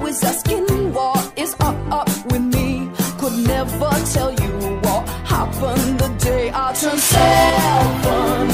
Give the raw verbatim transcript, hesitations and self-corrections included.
always asking what is up, up with me. Could never tell you what happened the day I turned seven.